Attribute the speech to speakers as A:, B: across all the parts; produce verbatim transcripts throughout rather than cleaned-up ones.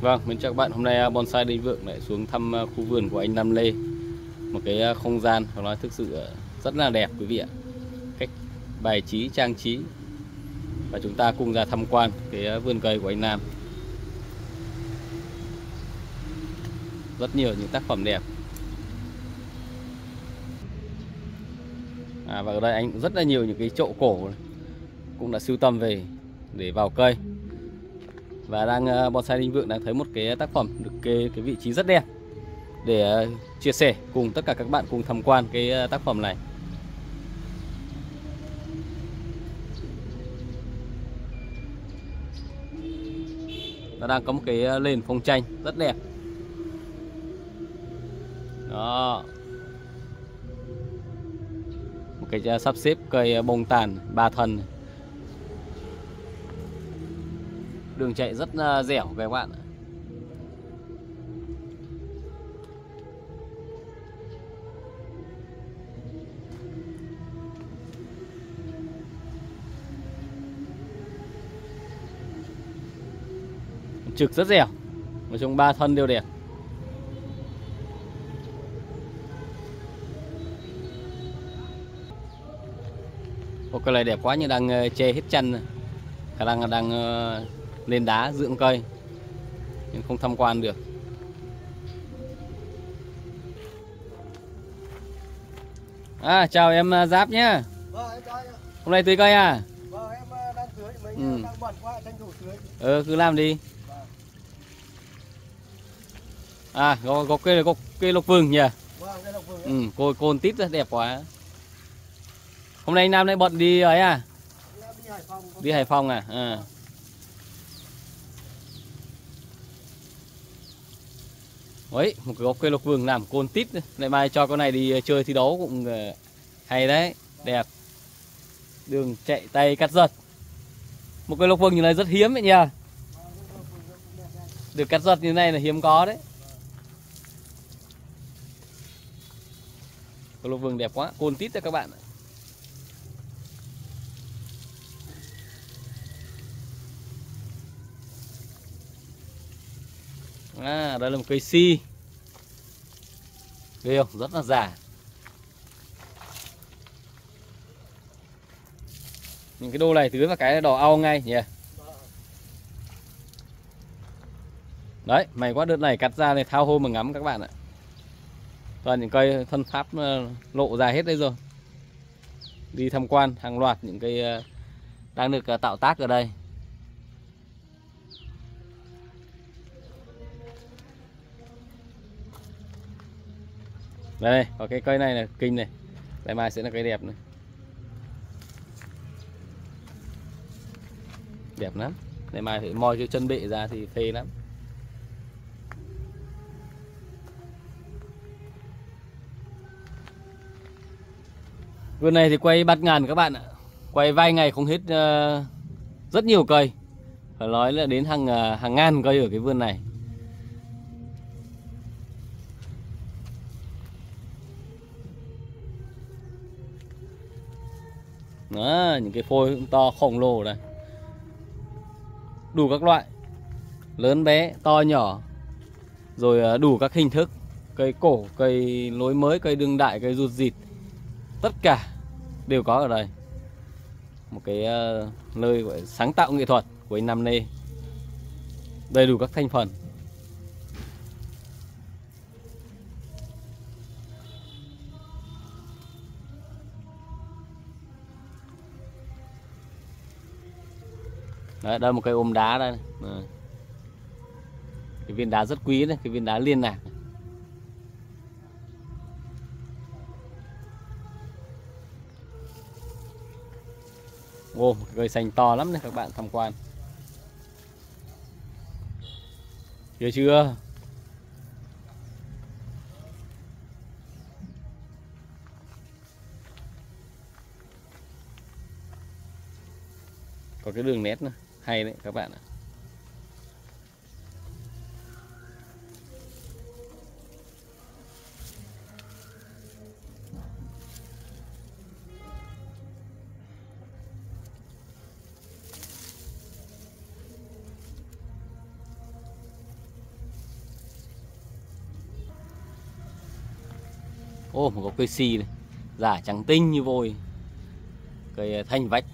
A: Vâng, mình chào các bạn. Hôm nay Bonsai Đinh Vượng lại xuống thăm khu vườn của anh Nam Lê. Một cái không gian phải nói thực sự rất là đẹp quý vị ạ. Cách bài trí, trang trí. Và chúng ta cùng ra tham quan cái vườn cây của anh Nam. Rất nhiều những tác phẩm đẹp. À, và ở đây anh rất là nhiều những cái chậu cổ này, cũng đã sưu tầm về để vào cây. Và đang Bonsai Đinh Vượng đang thấy một cái tác phẩm được cái cái vị trí rất đẹp để uh, chia sẻ cùng tất cả các bạn cùng tham quan cái uh, tác phẩm này. Nó đang có một cái uh, nền phong tranh rất đẹp. Đó. Một cái uh, sắp xếp cây uh, bông tàn ba thân. Đường chạy rất uh, dẻo các bạn. Trực rất dẻo. Nói chung ba thân đều đẹp. Ô, cây này đẹp quá nhưng đang uh, che hết chân. Khả năng là đang uh, lên đá dưỡng cây nhưng không tham quan được. À, chào em Giáp nhá.
B: Vâng, em chào anh ạ.
A: Hôm nay tưới cây à?
B: Vâng, em đang tưới, mấy
A: Ừ.
B: đang bận quá, tranh thủ tưới.
A: Ừ, cứ làm đi.
B: Vâng.
A: À, có, có cây có cây lộc vừng nhỉ?
B: Vâng, đây là vườn.
A: Ừ, cô côn tít rất đẹp quá. Hôm nay anh Nam lại bận đi ấy à?
B: Em đi Hải Phòng.
A: Đi Hải Phòng à? À. Đấy, một cái gốc cây lộc vừng làm côn tít. Lại mai cho con này đi chơi thi đấu cũng hay đấy, đẹp. Đường chạy tay cắt giật. Một cây lộc vừng như này rất hiếm vậy nhỉ? Được cắt giật như này là hiếm có đấy. Cây lộc vừng đẹp quá, côn tít đấy các bạn. À, đây là một cây si. Ghê không? Rất là già. Những cái đô này tưới vào cái đỏ au ngay nhỉ. Đấy, may quá đợt này cắt ra này thao hôm mà ngắm các bạn ạ. Toàn những cây thân pháp lộ ra hết đấy rồi. Đi tham quan hàng loạt những cây đang được tạo tác ở đây. Đây, có cái cây này là kinh này. Ngày mai sẽ là cây đẹp này. Đẹp lắm. Ngày mai phải moi cái chân bệ ra thì phê lắm. Vườn này thì quay bạt ngàn các bạn ạ. Quay vài ngày không hết uh, rất nhiều cây. Phải nói là đến hàng uh, hàng ngàn cây ở cái vườn này. Đó, những cái phôi cũng to khổng lồ này. Đủ các loại. Lớn bé, to nhỏ. Rồi đủ các hình thức. Cây cổ, cây lối mới, cây đương đại, cây rụt rịt. Tất cả đều có ở đây. Một cái uh, nơi gọi sáng tạo nghệ thuật của anh Nam Lê. Đầy đủ các thành phần. Đấy, đây một cây ôm đá đây này. Đấy. Cái viên đá rất quý này, cái viên đá liên lạc này. Wow, cây xanh to lắm này các bạn tham quan. Chưa chưa? Có cái đường nét nữa, hay đấy các bạn ạ. Ô, một có cây xì này, giả trắng tinh như vôi, cây thanh vách.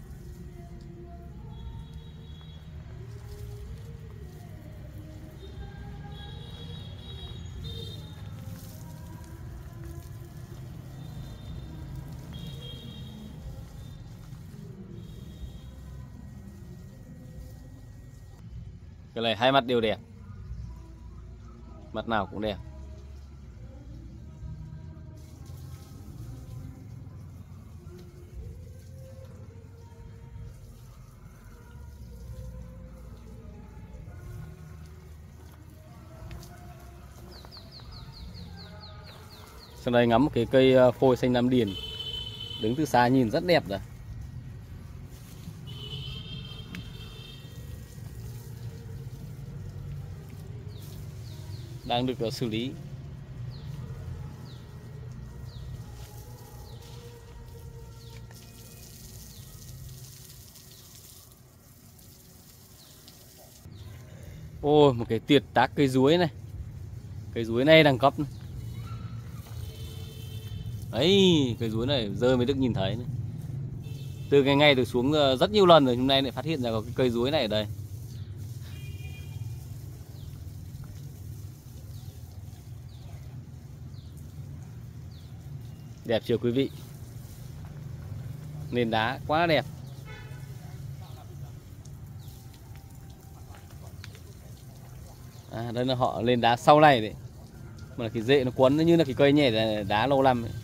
A: Cái này hai mặt đều đẹp, mặt nào cũng đẹp. Sau đây ngắm một cái cây phôi xanh lam điền, đứng từ xa nhìn rất đẹp rồi. Đang được xử lý. Ôi, một cái tuyệt tác cây chuối này. Cây chuối này đẳng cấp này. Đấy, cây chuối này giờ mới được nhìn thấy này. Từ cái ngày tôi xuống rất nhiều lần rồi, hôm nay lại phát hiện ra có cái cây chuối này ở đây. Đẹp chưa quý vị? Nền đá quá đẹp. À, đây là họ lên đá sau này đấy. Mà là cái rễ nó quấn nó như là cái cây nhẹ đá lâu năm ấy.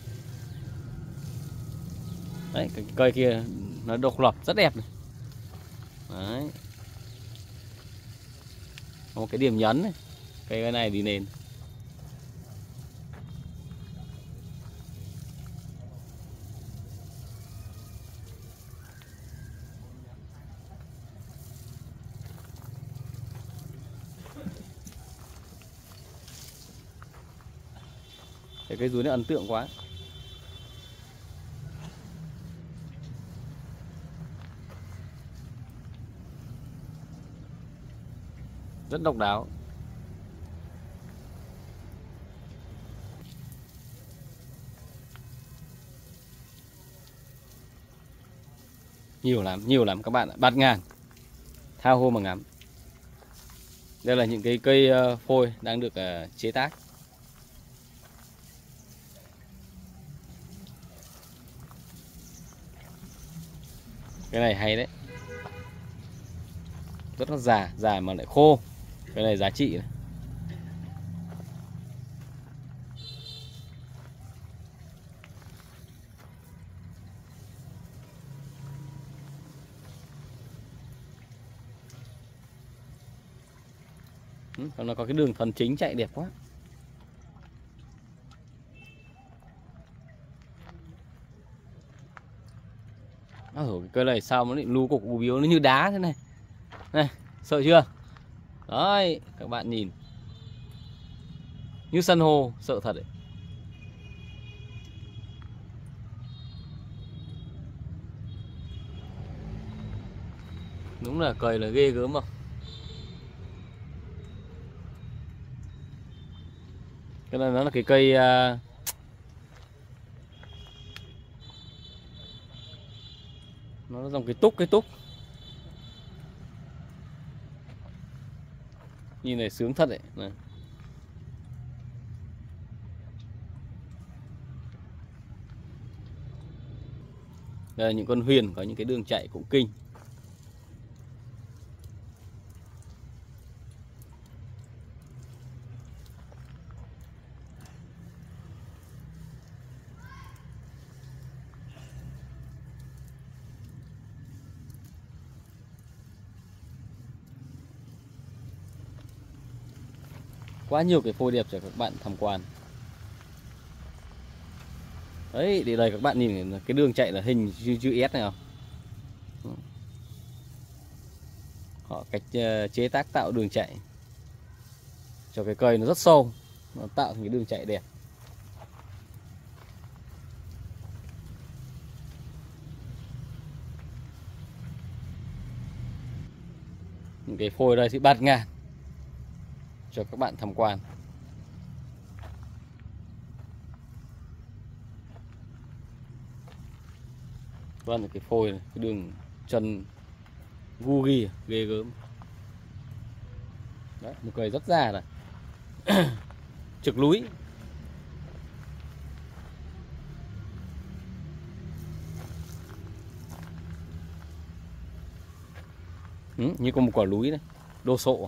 A: Đấy, cái cây kia nó độc lập rất đẹp này. Đấy. Một cái điểm nhấn này. Cây này đi nền. Cái cây chuối nó ấn tượng quá. Rất độc đáo. Nhiều lắm, nhiều lắm các bạn ạ. Bạt ngàn. Tha hồ mà ngắm. Đây là những cái cây phôi đang được chế tác. Cái này hay đấy. Rất là già, già mà lại khô. Cái này giá trị này. Ừ, còn nó có cái đường thuần chính chạy đẹp quá. Ôi, cái cây này sao nó lại lu cục u biếu nó như đá thế này. Này, sợ chưa? Đấy, các bạn nhìn. Như san hô, sợ thật đấy. Đúng là cây là ghê gớm không? Cái này nó là cái cây uh, nó là dòng cái túc cái túc. Nhìn này sướng thật đấy này. Đây là những con huyền có những cái đường chạy cũng kinh. Quá nhiều cái phôi đẹp cho các bạn tham quan. Đấy, để đây các bạn nhìn cái đường chạy là hình chữ, chữ S này không? Họ cách chế tác tạo đường chạy cho cái cây nó rất sâu, nó tạo thành cái đường chạy đẹp. Những cái phôi đây thì bạt ngàn cho các bạn tham quan. Vâng, cái phôi này, cái đường chân gu ghi ghê gớm. Đấy, một cây rất già này. Trực núi. Ừ, như có một quả núi này, đồ sộ.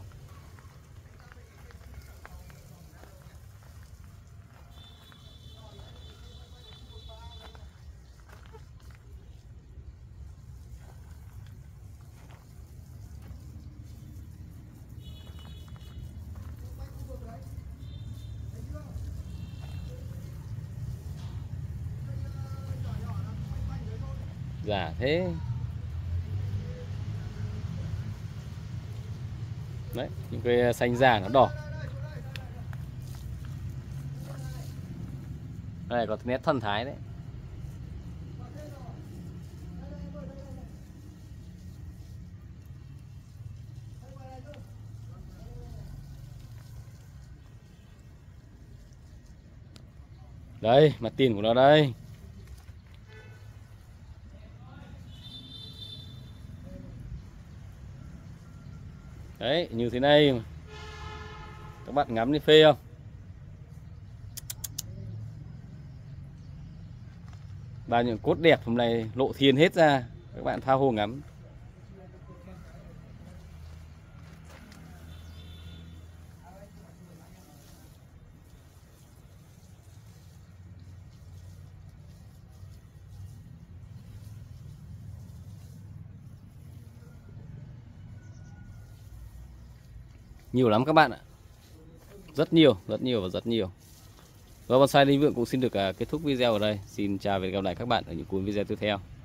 A: Giả thế. Đấy, những cây xanh già nó đỏ. Đây có nét thần thái đấy. Đây, mặt tiền của nó đây. Đấy, như thế này. Các bạn ngắm đi phê không? Bao nhiêu cốt đẹp hôm nay lộ thiên hết ra. Các bạn tha hồ ngắm. Nhiều lắm các bạn ạ. Rất nhiều, rất nhiều và rất nhiều. Và bonsai Linh Vượng cũng xin được kết thúc video ở đây. Xin chào và hẹn gặp lại các bạn ở những cuốn video tiếp theo.